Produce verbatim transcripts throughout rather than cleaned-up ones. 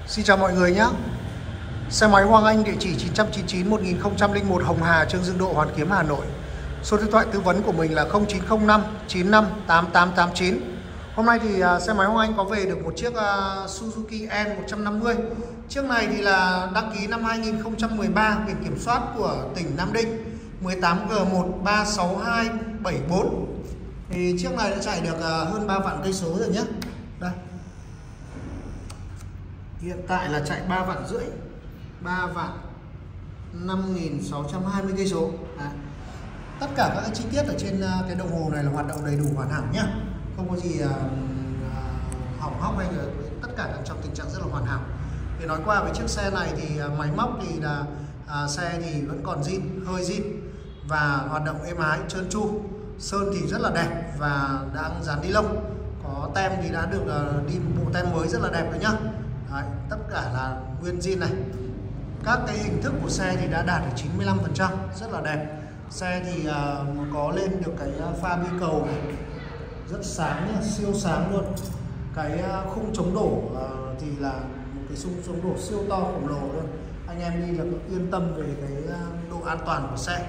Xin chào mọi người nhé. Xe máy Hoàng Anh địa chỉ chín trăm chín mươi chín một nghìn không trăm lẻ một Hồng Hà, Trương Dương Độ, Hoàn Kiếm, Hà Nội. Số điện thoại tư vấn của mình là không chín không năm chín năm tám tám tám chín. Hôm nay thì uh, xe máy Hoàng Anh có về được một chiếc uh, Suzuki N một trăm năm mươi. Chiếc này thì là đăng ký năm hai nghìn không trăm mười ba, biển kiểm soát của tỉnh Nam Định một tám G một ba sáu hai bảy bốn. Thì chiếc này đã chạy được uh, hơn ba vạn cây số rồi nhé. Đây. Hiện tại là chạy ba vạn rưỡi, ba vạn năm nghìn sáu trăm hai mươi cây số. À, tất cả các chi tiết ở trên cái đồng hồ này là hoạt động đầy đủ hoàn hảo nhá, không có gì uh, hỏng hóc hay là tất cả đang trong tình trạng rất là hoàn hảo. Để nói qua về chiếc xe này thì uh, máy móc thì là uh, xe thì vẫn còn zin, hơi zin và hoạt động êm ái, trơn tru. Sơn thì rất là đẹp và đang dán ni lông. Có tem thì đã được uh, đi một bộ tem mới rất là đẹp rồi nhá. Đấy, tất cả là nguyên zin này. Các cái hình thức của xe thì đã đạt được chín mươi lăm phần trăm, rất là đẹp. Xe thì uh, có lên được cái pha bi cầu này, rất sáng, siêu sáng luôn. Cái uh, khung chống đổ uh, thì là một cái khung chống đổ siêu to khổng lồ luôn. Anh em đi là yên tâm về cái uh, độ an toàn của xe.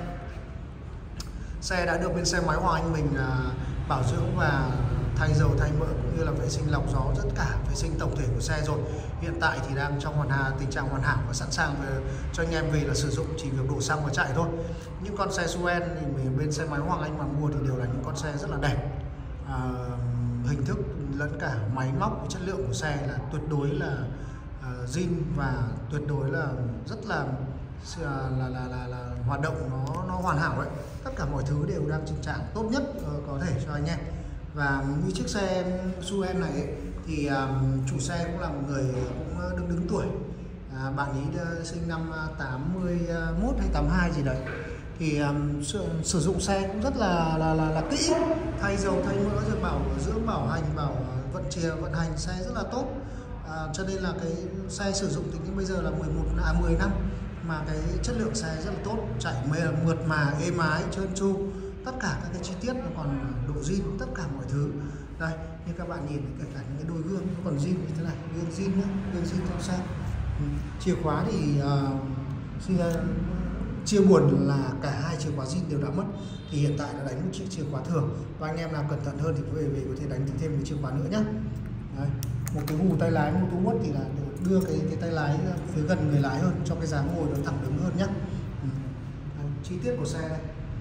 Xe đã được bên xe máy Hoàng Anh mình uh, bảo dưỡng và thay dầu, thay mỡ cũng như là vệ sinh lọc gió, tất cả vệ sinh tổng thể của xe rồi. Hiện tại thì đang trong hoàn hà, tình trạng hoàn hảo và sẵn sàng về, cho anh em về là sử dụng, chỉ việc đổ xăng và chạy thôi. Những con xe Suen thì mình bên xe máy Hoàng Anh mà mua thì đều là những con xe rất là đẹp. À, hình thức lẫn cả máy móc, chất lượng của xe là tuyệt đối là uh, zin và tuyệt đối là rất là là là là, là, là hoạt động nó nó hoàn hảo đấy. Tất cả mọi thứ đều đang tình trạng tốt nhất uh, có thể cho anh em. Và như chiếc xe Suen này ấy, thì um, chủ xe cũng là một người cũng đứng đứng tuổi, à, bạn ấy sinh năm tám mươi mốt hay tám mươi hai gì đấy. Thì um, sử, sử dụng xe cũng rất là là, là, là kỹ, thay dầu, thay mỡ, rồi bảo dưỡng, bảo hành, bảo vận chuyển, vận hành xe rất là tốt. À, cho nên là cái xe sử dụng tính đến bây giờ là mười một à mười năm mà cái chất lượng xe rất là tốt, chạy mượt mà, êm ái, trơn tru. Tất cả các cái chi tiết nó còn độ zin, tất cả mọi thứ. Đây, như các bạn nhìn kể cả những cái đôi gương nó còn zin như thế này, gương zin nhá, gương zin trong xe. Ừ. Chìa khóa thì uh, xin uh, chia buồn là cả hai chìa khóa zin đều đã mất. Thì hiện tại đã đánh một chiếc chìa khóa thường, và anh em nào cẩn thận hơn thì về về có thể đánh thêm một chìa khóa nữa nhé. Đấy. Một cái gù tay lái Moto Watch thì là đưa cái cái tay lái phía gần người lái hơn, cho cái dáng ngồi nó thẳng đứng hơn nhé. Ừ. Đấy, chi tiết của xe này,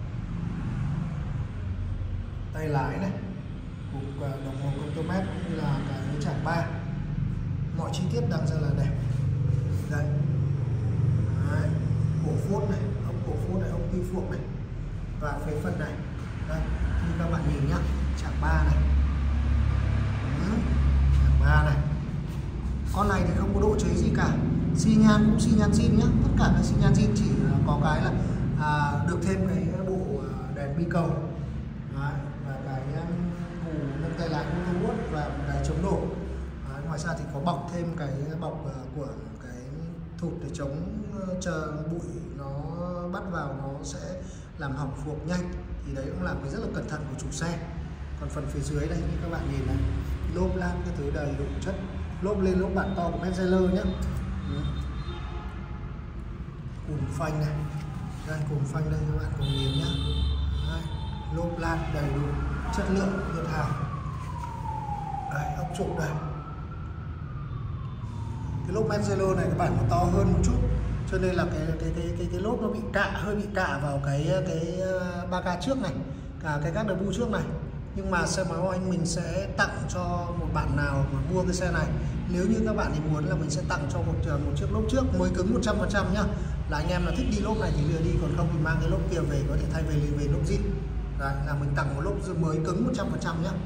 tay lái này, cục đồng hồ Contomet cũng như là cái chạm ba, mọi chi tiết đang rất là đẹp. Đây. Đấy. Cổ phốt này, ống cổ phốt này, ống ti phuộc này và phế phần này. Đây, như các bạn nhìn nhá, chạm ba này, ừ. chạm ba này. Con này thì không có độ cháy gì cả, xi nhan cũng xi nhan zin nhá, tất cả các xi nhan zin, chỉ có cái là à, được thêm cái bộ đèn bi cầu. Đấy. Tay lái Moto Watch và một cái chống đổ. À, ngoài ra thì có bọc thêm cái bọc uh, của cái thụt để chống uh, chờ bụi nó bắt vào nó sẽ làm hỏng phuộc nhanh. Thì đấy cũng là cái rất là cẩn thận của chủ xe. Còn phần phía dưới đây như các bạn nhìn này, lốp lam cái thứ đầy đủ chất, lốp lên lốp bản to của Metzeler nhé. Ừ. Cùn phanh này, đây cùn phanh đây các bạn cùng nhìn nhé. Đây, lốp lam đầy đủ chất lượng tuyệt hảo. Đây, ốc trộn đây. Cái lốp Metzeler này cái bản nó to hơn một chút, cho nên là cái cái cái cái, cái lốp nó bị cạ, hơi bị cạ vào cái cái ba ca trước này, cả cái các bu trước này. Nhưng mà xe máy của anh mình sẽ tặng cho một bạn nào mà mua cái xe này, nếu như các bạn thì muốn là mình sẽ tặng cho một một chiếc lốp trước mới cứng một trăm phần trăm nhá. Là anh em là thích đi lốp này thì lừa đi, còn không thì mang cái lốp kia về có thể thay về về lốp zin. Đấy, là mình tặng một lốp mới cứng một trăm phần trăm nhá.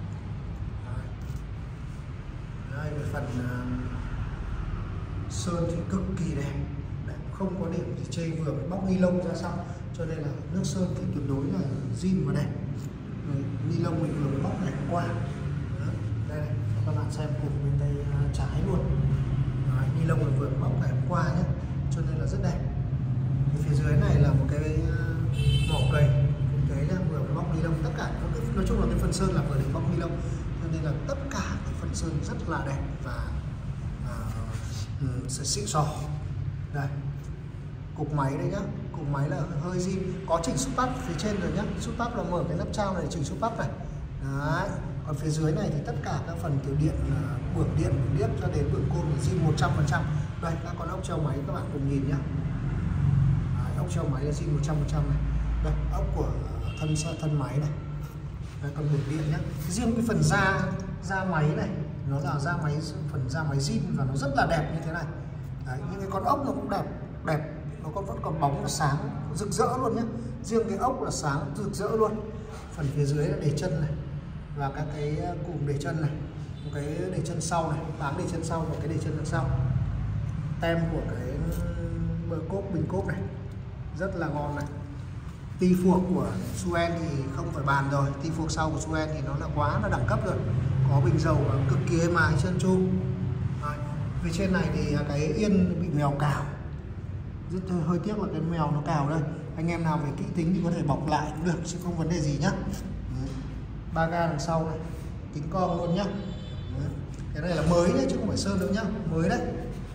Đây, về phần uh, sơn thì cực kỳ đẹp, đẹp, không có điểm gì chê, vừa mới bóc ni lông ra xong, cho nên là nước sơn thì tuyệt đối là zin và đẹp. Ni lông mình vừa mới bóc này qua. Đó, đây này, cho các bạn xem cùng bên tay uh, trái luôn. Ni lông mình vừa bóc này qua nhé, cho nên là rất đẹp. Thì phía dưới này là một cái uh, mỏ cầy, đấy là vừa mới bóc ni lông, tất cả nói chung là cái phần sơn là vừa để bóc ni lông, cho nên là tất cả cái phần sơn rất là đẹp và uh, ừ, sẽ xịn sò. Đây, cục máy đây nhá, cục máy là hơi zin, có chỉnh xúc bắp phía trên rồi nhá. Xúc bắp là mở cái nắp trao này để chỉnh xúc bắp này. Đấy. Còn phía dưới này thì tất cả các phần kiểu điện, bưởng điện, bưởng điếc cho đến bưởng côn là zin một trăm phần trăm. Đây, các con ốc treo máy các bạn cùng nhìn nhá. Đấy, ốc treo máy là zin một trăm phần trăm này. Đây, ốc của thân thân máy này. Đây, còn bưởng điện nhá. Riêng cái phần da da máy này, nó là da máy, phần da máy zin và nó rất là đẹp như thế này. Đấy, những cái con ốc nó cũng đẹp, đẹp, nó còn vẫn còn bóng, nó sáng rực rỡ luôn nhá. Riêng cái ốc là sáng rực rỡ luôn. Phần phía dưới là để chân này và các cái cụm để chân này, một cái để chân sau này, bám để chân sau và cái để chân đằng sau. Tem của cái bờ cốp, bình cốp này rất là ngon này. Ti phuộc của Suen thì không phải bàn rồi, ti phuộc sau của Suen thì nó là quá là đẳng cấp rồi, có bình dầu cực kỳ êm ái, chân tru. Phía trên này thì cái yên bị mèo cào, rất hơi tiếc là cái mèo nó cào đây. Anh em nào về kỹ tính thì có thể bọc lại cũng được chứ không vấn đề gì nhá. Ba ga đằng sau này, kính cong luôn nhá. Cái này là mới nhá chứ không phải sơn đâu nhá, mới đấy.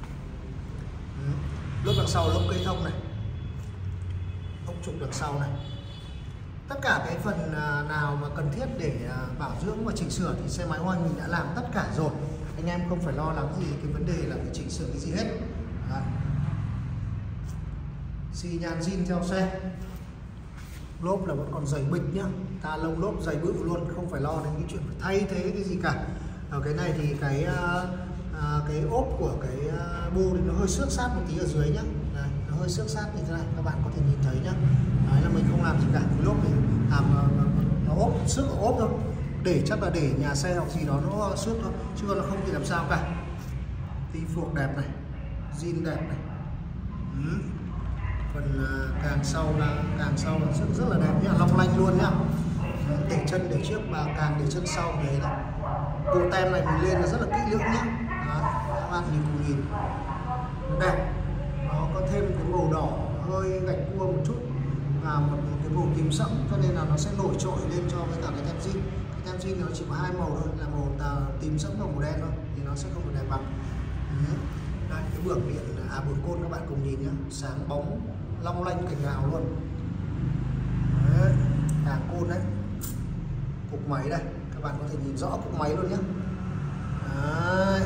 Lốp đằng sau lốp cây thông này, ốc trục đằng sau này. Tất cả cái phần nào mà cần thiết để bảo dưỡng và chỉnh sửa thì xe máy Hoa Anh mình đã làm tất cả rồi. Anh em không phải lo lắng gì cái vấn đề là phải chỉnh sửa cái gì hết. Đấy. Xi nhan zin theo xe. Lốp là vẫn còn dày bịch nhá, ta lông lốp dày bự luôn, không phải lo đến cái chuyện phải thay thế cái gì cả. Ở cái này thì cái à, cái ốp của cái bô thì nó hơi xước sát một tí ở dưới nhá. Đây, nó hơi xước sát như thế này, các bạn có thể nhìn thấy nhá. Đấy là mình không làm gì cả, cái lốp này làm nó ốp, xước ở ốp thôi. Để chắc là để nhà xe hoặc gì đó nó xước thôi, chứ còn nó không thì làm sao cả. Ti phuộc đẹp này, zin đẹp này. Ừ. Phần càng sau là càng sau là rất rất là đẹp nhá, long lanh luôn nhá. Để chân để trước và càng để chân sau đấy này. Bộ tem này mình lên là rất là kỹ lưỡng nhá. Đó, các bạn nhìn cùng nhìn, nó đẹp. Nó có thêm cái màu đỏ hơi gạch cua một chút và một, một cái màu tím sẫm, cho nên là nó sẽ nổi trội lên cho với cả cái tem zin. Cái tem zin nó chỉ có hai màu thôi, là màu tím sẫm và màu đen thôi, thì nó sẽ không được đẹp bằng. Ừ. Đây, cái bưởng điện, à bưởng côn các bạn cùng nhìn nhá, sáng bóng long lanh cành ngào luôn. Đấy, càng côn đấy, cục máy đây, các bạn có thể nhìn rõ cục máy luôn nhé. Đấy.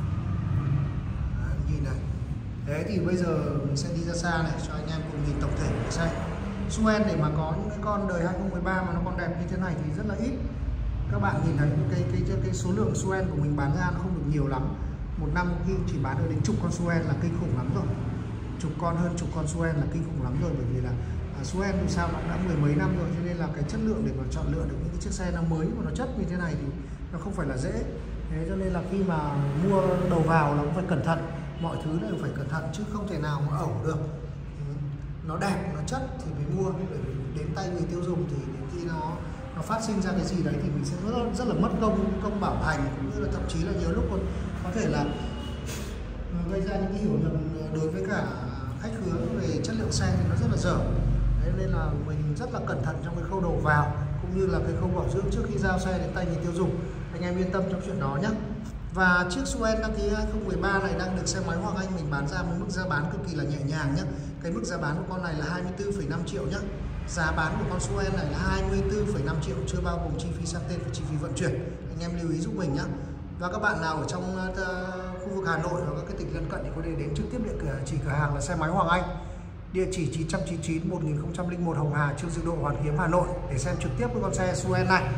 Đấy, nhìn này. Thế thì bây giờ mình sẽ đi ra xa này cho anh em cùng nhìn tổng thể của xe. Suen để mà có những cái con đời hai không một ba mà nó còn đẹp như thế này thì rất là ít. Các bạn nhìn thấy cái cái cái, cái số lượng Suen của mình bán ra nó không được nhiều lắm. Một năm khi chỉ bán được đến chục con Suen là kinh khủng lắm rồi. Chục con, hơn chục con Suen là kinh khủng lắm rồi, bởi vì là à, Suen thì sao nó đã mười mấy năm rồi, cho nên là cái chất lượng để mà chọn lựa được những cái chiếc xe nó mới mà nó chất như thế này thì nó không phải là dễ. Thế cho nên là khi mà mua đầu vào là cũng phải cẩn thận, mọi thứ đều phải cẩn thận chứ không thể nào mà ẩu được. Nó đẹp, nó chất thì mới mua, bởi vì đến tay người tiêu dùng thì đến khi nó nó phát sinh ra cái gì đấy thì mình sẽ rất, rất là mất công công bảo hành, cũng như là thậm chí là nhiều lúc còn có thể là gây ra những cái hiểu nhầm đối với cả khách hướng về chất lượng xe thì nó rất là dở. Đấy nên là mình rất là cẩn thận trong cái khâu đầu vào cũng như là cái khâu bảo dưỡng trước khi giao xe đến tay người tiêu dùng. Anh em yên tâm trong chuyện đó nhé. Và chiếc Suen đăng ký hai không một ba này đang được xe máy Hoàng Anh mình bán ra với mức giá bán cực kỳ là nhẹ nhàng nhé. Cái mức giá bán của con này là hai mươi tư phẩy năm triệu nhé. Giá bán của con Suen này là hai mươi tư phẩy năm triệu, chưa bao gồm chi phí sang tên và chi phí vận chuyển. Anh em lưu ý giúp mình nhé. Và các bạn nào ở trong uh, khu vực Hà Nội và các cái tỉnh lân cận thì có thể đến trực tiếp địa cửa chỉ cửa hàng là xe máy Hoàng Anh, địa chỉ chín trăm chín mươi chín một nghìn không trăm lẻ một Hồng Hà, Trương Dương Độ, Hoàn Kiếm, Hà Nội để xem trực tiếp với con xe Suen này.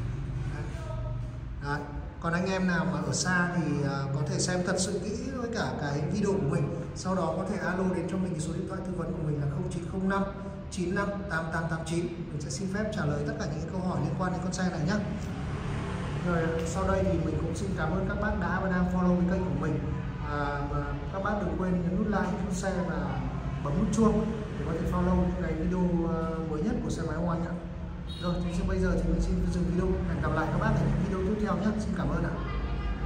Đấy. Còn anh em nào mà ở xa thì uh, có thể xem thật sự kỹ với cả cái video của mình, sau đó có thể alo đến cho mình cái số điện thoại tư vấn của mình là không chín không năm chín năm tám tám tám chín. Mình sẽ xin phép trả lời tất cả những câu hỏi liên quan đến con xe này nhé. Rồi sau đây thì mình cũng xin cảm ơn các bác đã và đang follow cái kênh của mình. À, và các bác đừng quên nhấn nút like, nút share và bấm nút chuông để có thể follow những cái video mới nhất của xe máy Hoàng Anh ạ. Rồi thì bây giờ thì mình xin dừng video, hẹn gặp lại các bác ở những video tiếp theo nhé. Xin cảm ơn ạ.